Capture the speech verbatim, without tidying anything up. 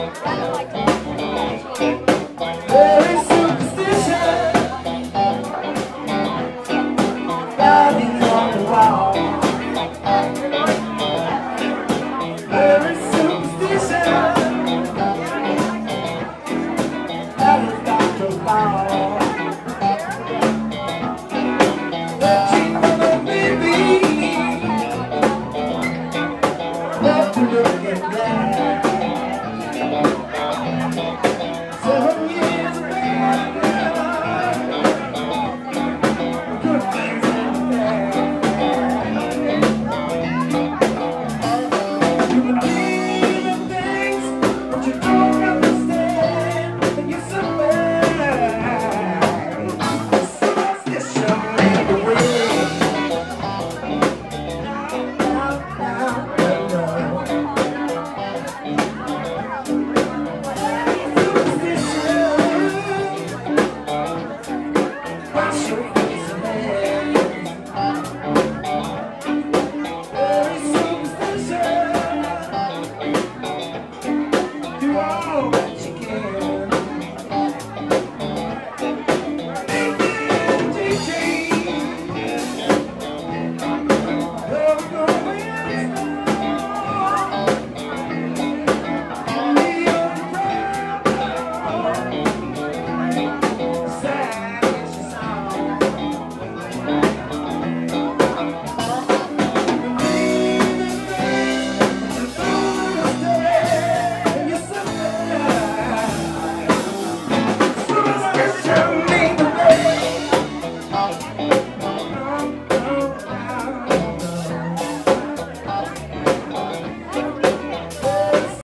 Very superstition, writing on the wall. Very superstition, that is Doctor Law. The treatment of baby, love to look at that. Seven years